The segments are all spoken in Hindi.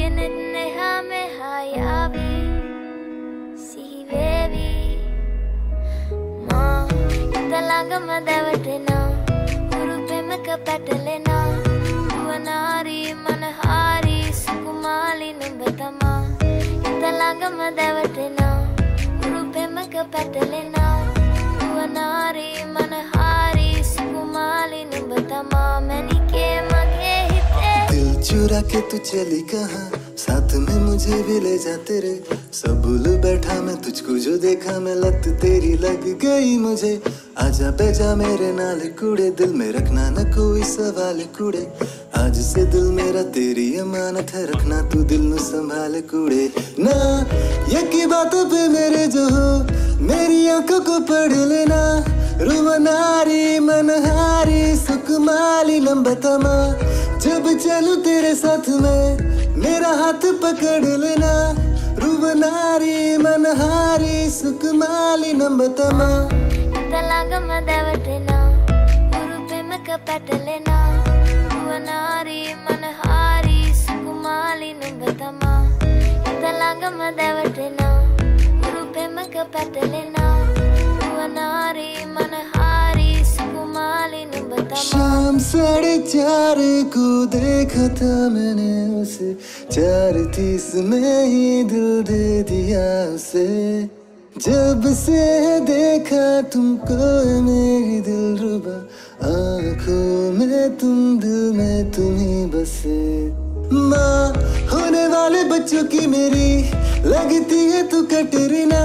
Genetnehame hayavi sivevi ma italaga madavatina urupemaka patalena duwanari manahari sukumali numbatama italaga madavatina urupemaka patalena duwanari manahari sukumali numbatama manike mage hite दिल चुरा के तू चली कहाँ, साथ में मुझे भी ले जा तेरे। सब भूल बैठा मैं तुझको, जो देखा मैं लत तेरी लग गई मुझे। आजा बेजा मेरे नाल कूड़े, दिल में रखना न कोई सवाल कूड़े। आज से दिल मेरा तेरी अमानत है, रखना तू दिल नु संभाल कूड़े। ना यकी बात पे मेरे जो हो, मेरी आंखों को पढ़ लेना। रुवनारी मनहारी सुकुमाली लंबतमा, जब चलूं तेरे साथ में मेरा हाथ पकड़ लेना। रुवनारी मनहारी सुकुमाली लंबतमा italaga madavatina urupemaka patalena duwanari manahari sukumali numbatama italaga madavatina urupemaka patalena duwanari manahari sukumali numbatama शाम 4:30 को देखा था मैंने उसे, 4:30 में ही दिल दे दिया उसे। जब से देखा तुमको मेरी दिलरुबा, आँखों में तुम दिल में तुम ही बसे। माँ होने वाले बच्चों की मेरी लगती है तू कटरीना।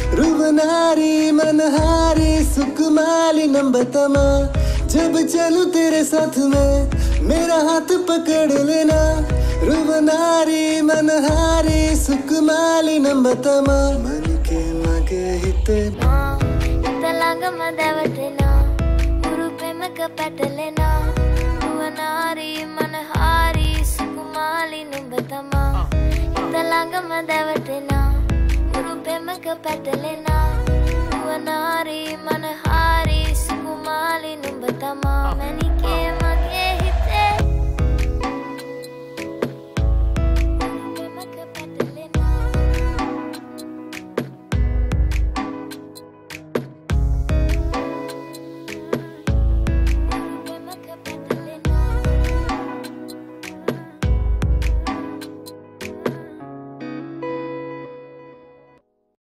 रुवनारी मनहारी सुकुमाली नंबतमा, जब चलूं तेरे साथ में मेरा हाथ पकड़ लेना। रुवनारी मनहारी सुकुमाली नंबतमा मन के मगे हिते italaga madavatina urupemaka patalena duwanari manahari sukumali numbatama italaga madavatina urupemaka patalena duwanari manahari sukumali numbatama manike